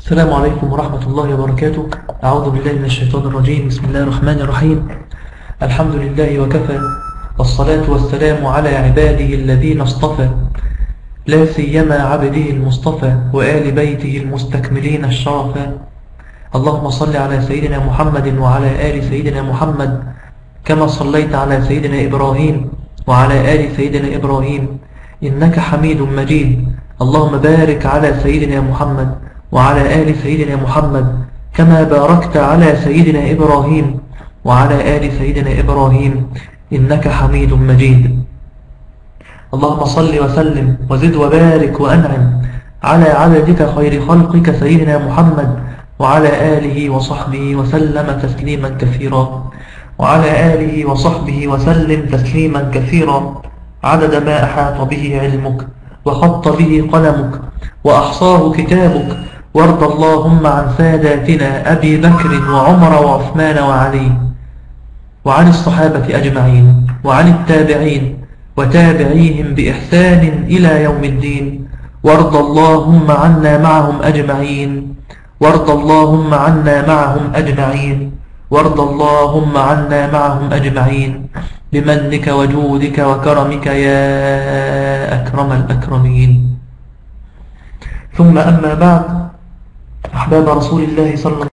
السلام عليكم ورحمة الله وبركاته. أعوذ بالله من الشيطان الرجيم. بسم الله الرحمن الرحيم. الحمد لله وكفى، والصلاة والسلام على عباده الذين اصطفى، لا سيما عبده المصطفى وآل بيته المستكملين الشرفا. اللهم صل على سيدنا محمد وعلى آل سيدنا محمد كما صليت على سيدنا إبراهيم وعلى آل سيدنا إبراهيم إنك حميد مجيد. اللهم بارك على سيدنا محمد وعلى آل سيدنا محمد كما باركت على سيدنا إبراهيم وعلى آل سيدنا إبراهيم إنك حميد مجيد. اللهم صل وسلم وزد وبارك وأنعم على عبدك خير خلقك سيدنا محمد وعلى آله وصحبه وسلم تسليما كثيرا، وعلى آله وصحبه وسلم تسليما كثيرا، عدد ما أحاط به علمك وخط به قلمك وأحصاه كتابك. وارض اللهم عن ساداتنا أبي بكر وعمر وعثمان وعلي، وعن الصحابة أجمعين، وعن التابعين وتابعيهم بإحسان إلى يوم الدين. وارض اللهم عنا معهم أجمعين، وارض اللهم عنا معهم أجمعين، وارض اللهم عنا معهم أجمعين بمنك وجودك وكرمك يا أكرم الأكرمين. ثم أما بعد، أحباب رسول الله صلى الله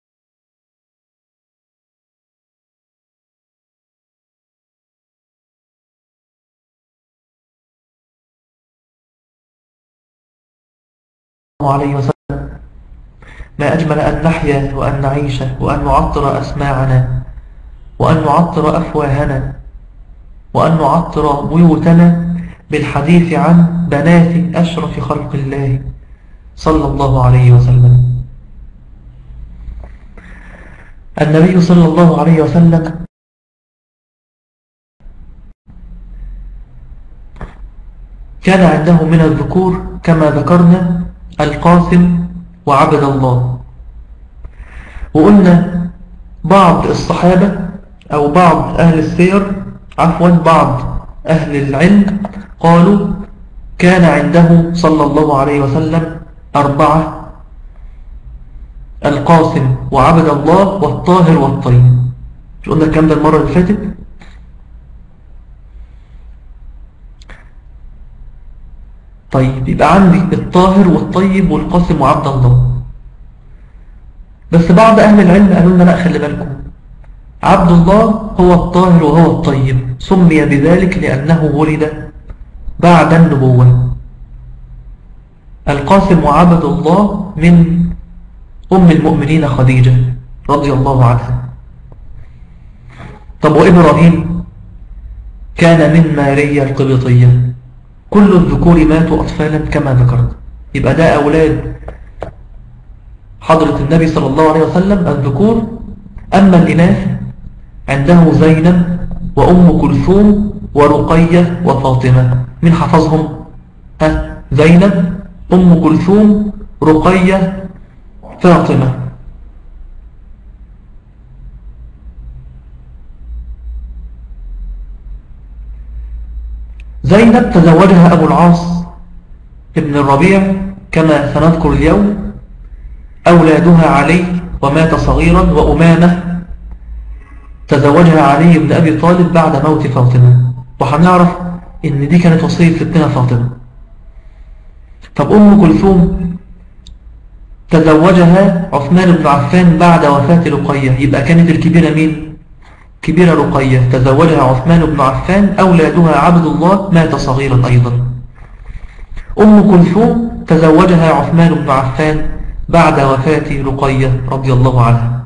عليه وسلم، ما أجمل أن نحيا وأن نعيش وأن نعطر أسماعنا وأن نعطر أفواهنا وأن نعطر بيوتنا بالحديث عن بنات أشرف خلق الله صلى الله عليه وسلم. النبي صلى الله عليه وسلم كان عنده من الذكور كما ذكرنا القاسم وعبد الله. وقلنا بعض الصحابة أو بعض أهل السير بعض أهل العلم قالوا كان عنده صلى الله عليه وسلم 4: القاسم وعبد الله والطاهر والطيب. مش قلنا الكلام ده المرة اللي فاتت؟ طيب، يبقى عندي الطاهر والطيب والقاسم وعبد الله. بس بعض أهل العلم قالوا لنا لا، خلي بالكم، عبد الله هو الطاهر وهو الطيب، سمي بذلك لأنه ولد بعد النبوة. القاسم وعبد الله من أم المؤمنين خديجة رضي الله عنها. طب وإبراهيم كان من ماريا القبطية. كل الذكور ماتوا أطفالا كما ذكرت، يبقى ده أولاد حضرة النبي صلى الله عليه وسلم الذكور. أما الإناث عنده زينب وأم كلثوم ورقية وفاطمة. من حفظهم؟ زينب، أم كلثوم، رقية، فاطمة. زينب تزوجها أبو العاص ابن الربيع كما سنذكر اليوم. أولادها علي ومات صغيرا، وأمامة تزوجها علي بن أبي طالب بعد موت فاطمة، وهنعرف إن دي كانت وصية ستنا فاطمة. طب أم كلثوم تزوجها عثمان بن عفان بعد وفاة رقية، يبقى كانت الكبيرة مين؟ كبيرة رقية، تزوجها عثمان بن عفان. أولادها عبد الله مات صغيرا أيضا. أم كلثوم تزوجها عثمان بن عفان بعد وفاة رقية رضي الله عنها.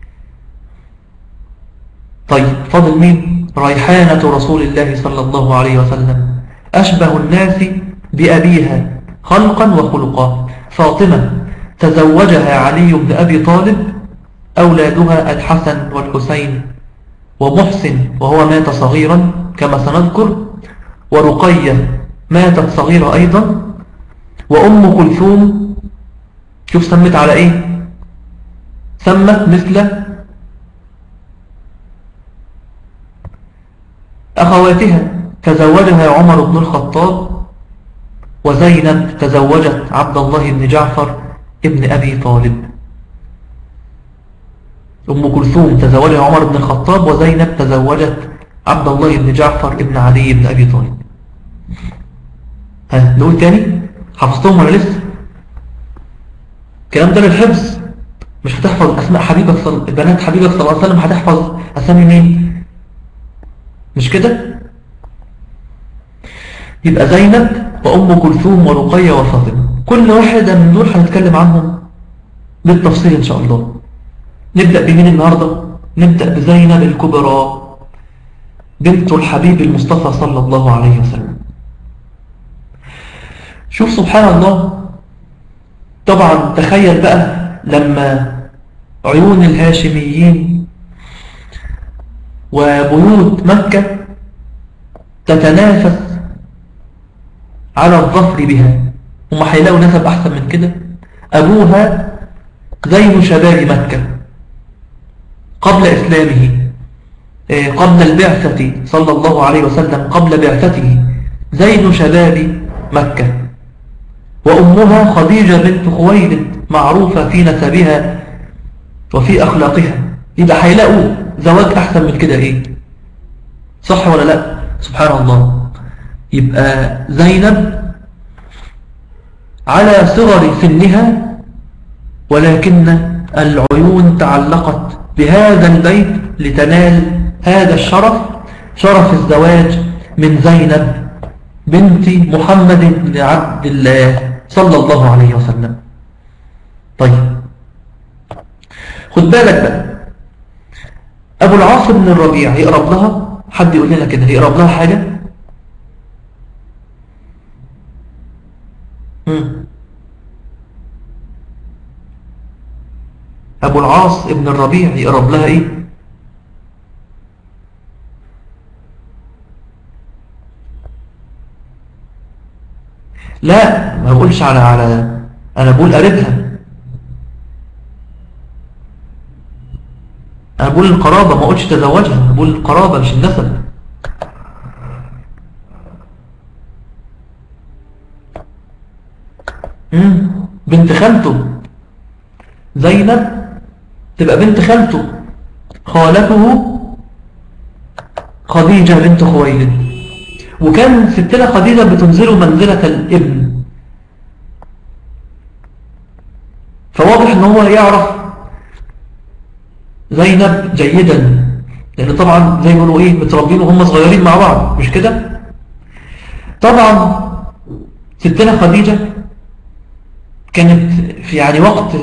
طيب، فضل مين؟ ريحانة رسول الله صلى الله عليه وسلم، أشبه الناس بأبيها خلقا وخلقا. فاطمة تزوجها علي بن أبي طالب. أولادها الحسن والحسين ومحسن وهو مات صغيرا كما سنذكر، ورقية ماتت صغيرة أيضا. وأم كلثوم شوف سمت على إيه؟ سمت مثل أخواتها، تزوجها عمر بن الخطاب، وزينب تزوجت عبد الله بن جعفر ابن أبي طالب. أم كلثوم تزوجها عمر بن الخطاب، وزينب تزوجت عبد الله بن جعفر ابن علي بن أبي طالب. ها نقول تاني، حفظتهم ولا لسه؟ الكلام ده للحفظ، مش هتحفظ أسماء حبيبك بنات حبيبك صلى الله عليه وسلم، هتحفظ أسامي مين؟ مش كده؟ يبقى زينب وأم كلثوم ورقية وفاطمة، كل واحدة من دول هنتكلم عنهم بالتفصيل إن شاء الله. نبدأ بمين النهاردة؟ نبدأ بزينب الكبرى بنت الحبيب المصطفى صلى الله عليه وسلم. شوف سبحان الله، طبعا تخيل بقى لما عيون الهاشميين وبيوت مكة تتنافس على الظفر بها، هم هيلاقوا نسب أحسن من كده؟ أبوها زين شباب مكة قبل إسلامه، قبل البعثة صلى الله عليه وسلم، قبل بعثته زين شباب مكة، وأمها خديجة بنت خويلد معروفة في نسبها وفي أخلاقها. يبقى هيلاقوا زواج أحسن من كده إيه؟ صح ولا لا؟ سبحان الله. يبقى زينب على صغر سنها، ولكن العيون تعلقت بهذا البيت لتنال هذا الشرف، شرف الزواج من زينب بنت محمد بن عبد الله صلى الله عليه وسلم. طيب خد بالك بقى، أبو العاص بن الربيع يقرب لها؟ حد يقول لنا كده، يقرب لها حاجة؟ أبو العاص بن الربيع يقرب لها إيه؟ لا ما بقولش على أنا بقول قريبها، أنا بقول القرابة، ما قلتش تزوجها، أنا بقول القرابة مش النسب. بنت خالته زينب تبقى بنت خالته، خالته خديجة بنت خويلد، وكان ستنا خديجة بتنزله منزلة الابن، فواضح ان هو يعرف زينب جيدا، لان طبعا زي ما بيقولوا ايه، متربين وهم صغيرين مع بعض، مش كده؟ طبعا ستنا خديجة كانت في يعني وقت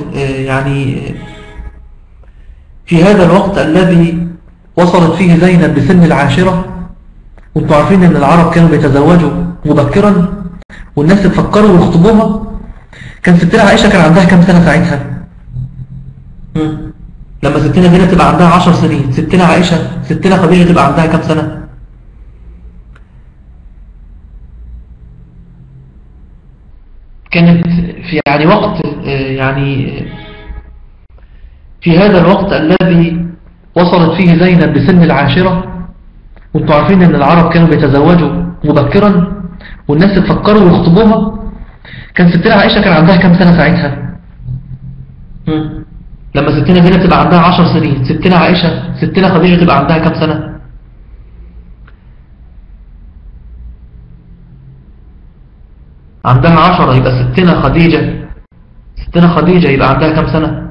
في هذا الوقت الذي وصلت فيه زينب بسن العاشرة، وانتوا عارفين ان العرب كانوا بيتزوجوا مبكرا والناس تفكروا يخطبوها. كان ستنا عائشة كان عندها كم سنة ساعتها؟ لما ستنا زينب تبقى عندها 10 سنين، ستنا عائشة ستنا خديجة تبقى عندها كم سنة؟ كانت في يعني وقت في هذا الوقت الذي وصلت فيه زينب بسن العاشرة، وانتوا عارفين ان العرب كانوا بيتزوجوا مبكرا والناس تفكروا يخطبوها. كان ستنا عائشة كان عندها كم سنة ساعتها؟ لما ستنا زينب تبقى عندها 10 سنين، ستنا عائشة ستنا خديجة تبقى عندها كم سنة؟ عندها 10، يبقى ستنا خديجة يبقى عندها كم سنة؟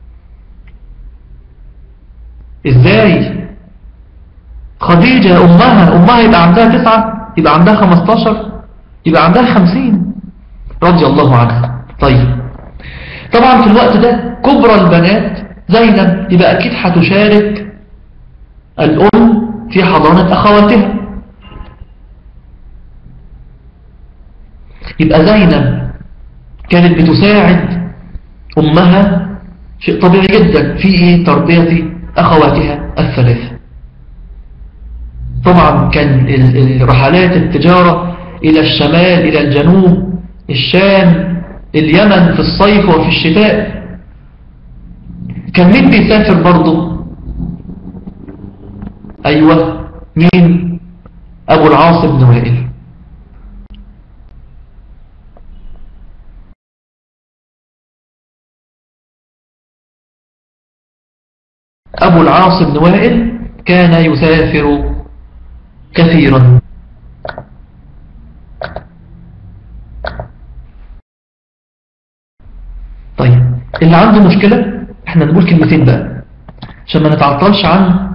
ازاي؟ خديجة أمها يبقى عندها 9، يبقى عندها 15، يبقى عندها 50 رضي الله عنها. طيب طبعا في الوقت ده كبرى البنات زينب، يبقى أكيد هتشارك الأم في حضانة أخواتها. يبقى زينب كانت بتساعد أمها، شيء طبيعي جدا، في تربية أخواتها الثلاثة. طبعا كان الرحلات التجارة إلى الشمال إلى الجنوب، الشام اليمن في الصيف وفي الشتاء، كان مين بيسافر برضه؟ أيوة، مين؟ أبو العاص بن وائل. أبو العاص بن وائل كان يسافر كثيرا. طيب اللي عنده مشكلة احنا نقول كلمتين بقى عشان ما نتعطلش عن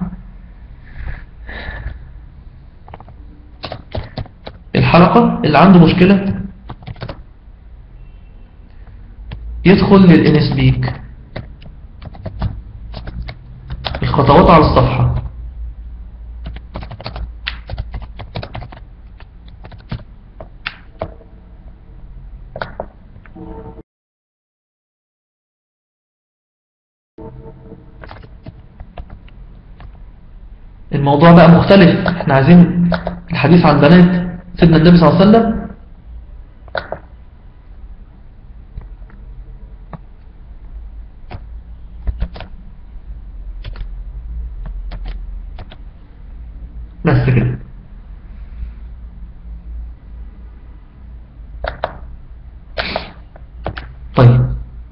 الحلقة. اللي عنده مشكلة يدخل للإنسبيك، الخطوات على الصفحة. الموضوع بقى مختلف، احنا عايزين الحديث عن بنات سيدنا النبي صلى الله عليه وسلم. بس كده. طيب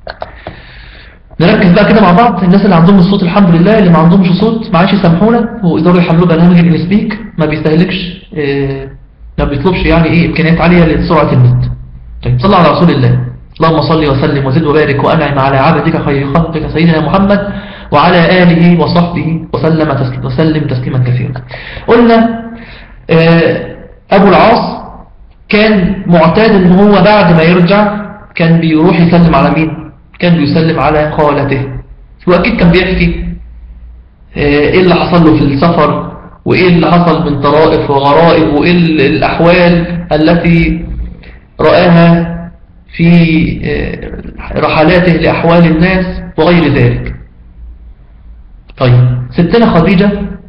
نركز بقى كده مع بعض. الناس اللي عندهم الصوت الحمد لله، اللي ما عندهمش صوت معلش سامحونا، ويقدروا يحملوا برنامج الانسبيك ما بيستهلكش ما بيطلبش يعني ايه امكانيات عاليه لسرعه النت. طيب صلى على رسول الله. اللهم صل وسلم وزد وبارك وانعم على عبدك خير خلقك سيدنا محمد وعلى اله وصحبه وسلم تسليما كثيرا. قلنا ابو العاص كان معتاد ان هو بعد ما يرجع كان بيروح يسلم على مين؟ كان بيسلم على خالته. واكيد كان بيحكي ايه اللي حصل له في السفر، وايه اللي حصل من طرائف وغرائب، وايه الاحوال التي رآها في رحلاته لأحوال الناس وغير ذلك. طيب ستنا خديجة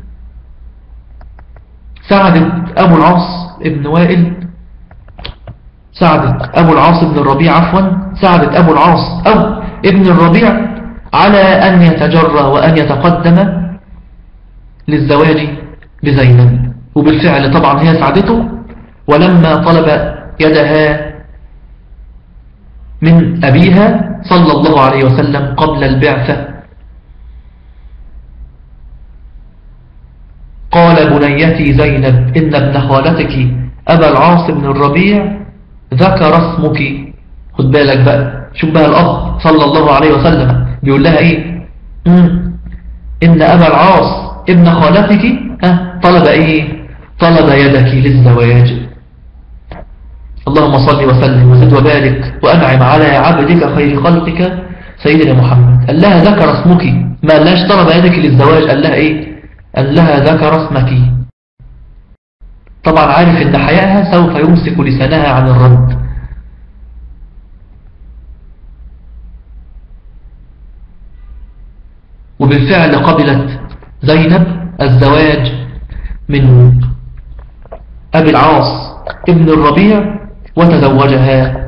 ساعدت أبو العاص ابن وائل، ساعدت أبو العاص ابن الربيع ساعدت أبو العاص أو ابن الربيع على أن يتجرى وأن يتقدم للزواج بزينب. وبالفعل طبعا هي ساعدته، ولما طلب يدها من أبيها صلى الله عليه وسلم قبل البعثة قال بنيتي زينب إن ابن خالتك أبا العاص بن الربيع ذكر اسمك. خد بالك بقى، شوف بقى الأب صلى الله عليه وسلم بيقول لها إيه؟ إن أبا العاص ابن خالتك طلب إيه؟ طلب يدك للزواج. اللهم صل وسلم وزد وبارك وأنعم على عبدك خير خلقك سيدنا محمد. قال لها ذكر اسمك، ما قالهاش طلب يدك للزواج، قال لها إيه؟ قال لها ذكر اسمك. طبعا عارف إن حياءها سوف يمسك لسانها عن الرد. وبالفعل قبلت زينب الزواج من أبي العاص ابن الربيع وتزوجها.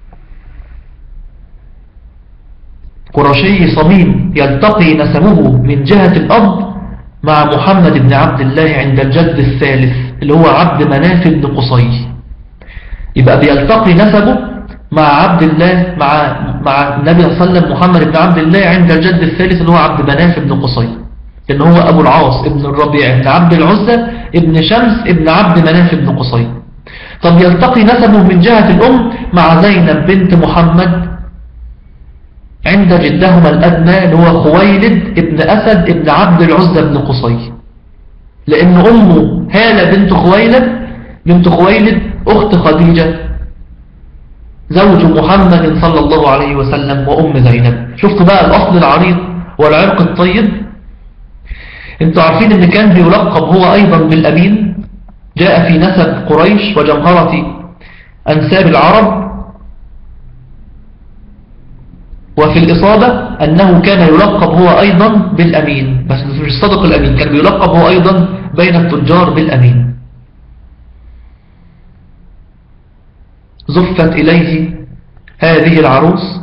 قرشي صميم يلتقي نسبه من جهة الأب مع محمد بن عبد الله عند الجد الثالث اللي هو عبد مناف بن قصي. يبقى بيلتقي نسبه مع عبد الله مع النبي صلى الله عليه وسلم محمد بن عبد الله عند الجد الثالث اللي هو عبد مناف بن قصي، اللي هو أبو العاص ابن الربيع ابن عبد العزى ابن شمس ابن عبد مناف بن قصي. طب يلتقي نسبه من جهة الأم مع زينب بنت محمد عند جدهما الأدنى اللي هو خويلد ابن أسد ابن عبد العزى بن قصي، لأن أمه هالة بنت خويلد أخت خديجة زوج محمد صلى الله عليه وسلم وأم زينب. شفتوا بقى الأصل العريض والعرق الطيب. انتوا عارفين ان كان بيلقب هو أيضا بالأمين، جاء في نسب قريش وجمهرة أنساب العرب، وفي الإصابة أنه كان يلقب هو أيضا بالأمين، بس مش صدق الأمين، كان بيلقب هو أيضا بين التجار بالأمين. زفت إليه هذه العروس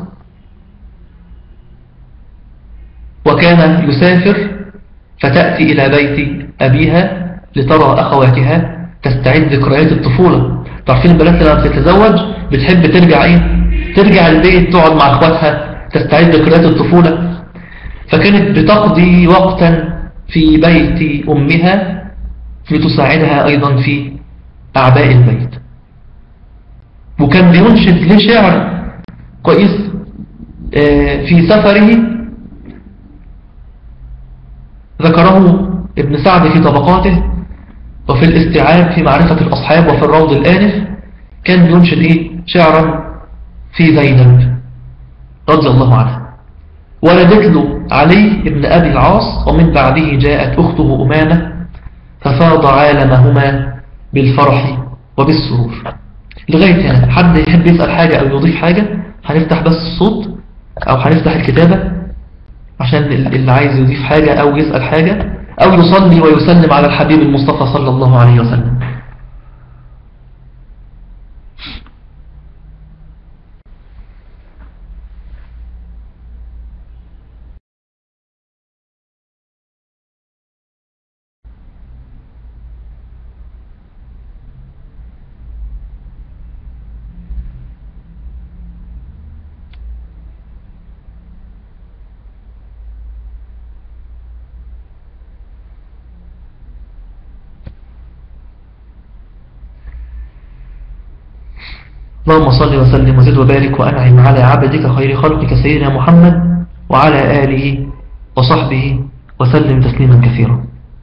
وكان يسافر، فتأتي إلى بيت أبيها لترى أخواتها تستعيد ذكريات الطفولة. تعرفين البنات لما بتتزوج بتحب ترجع البيت، تقعد مع أخواتها تستعيد ذكريات الطفولة. فكانت بتقضي وقتا في بيت أمها لتساعدها أيضا في أعباء البيت. وكان بينشد لشعر كويس في سفره ذكره ابن سعد في طبقاته وفي الاستيعاب في معرفة الأصحاب وفي الروض الآنف. كان بينشد شعرا في زينب رضي الله عنها. ولدت له علي ابن أبي العاص، ومن بعده جاءت أخته أمامة، ففاض عالمهما بالفرح وبالسرور. لغاية هنا حد يحب يسأل حاجة أو يضيف حاجة؟ هنفتح بس الصوت أو هنفتح الكتابة عشان اللي عايز يضيف حاجة أو يسأل حاجة أو يصلي ويسلم على الحبيب المصطفى صلى الله عليه وسلم. اللهم صل وسلم وزد وبارك وأنعم على عبدك خير خلقك سيدنا محمد وعلى آله وصحبه وسلم تسليما كثيرا.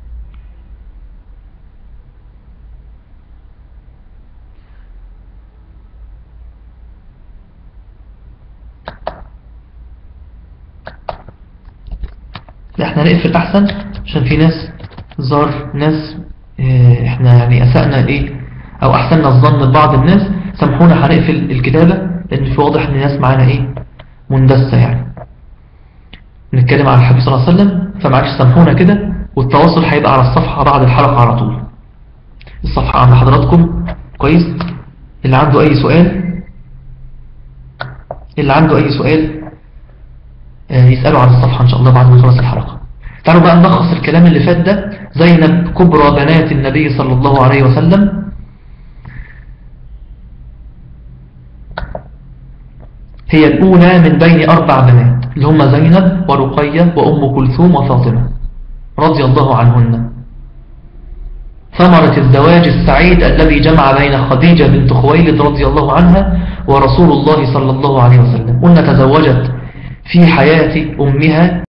احنا نقفل أحسن عشان في ناس ناس احنا يعني أسأنا أو أحسننا الظن لبعض الناس. سامحونا هنقفل الكتابة لأن في واضح ان الناس معانا مندسة يعني نتكلم عن الحبيب صلى الله عليه وسلم. فمعلش سامحونا كده، والتواصل هيبقى على الصفحة بعد الحلقة على طول. الصفحة عند حضراتكم كويس. اللي عنده أي سؤال يسألوا عن الصفحة إن شاء الله بعد ما نخلص الحلقة. تعالوا بقى نلخص الكلام اللي فات ده. زينب كبرى بنات النبي صلى الله عليه وسلم، هي الأولى من بين 4 بنات اللي هم زينب ورقية وأم كلثوم وفاطمة رضي الله عنهن. ثمرة الزواج السعيد الذي جمع بين خديجة بنت خويلد رضي الله عنها ورسول الله صلى الله عليه وسلم. قلنا تزوجت في حياة أمها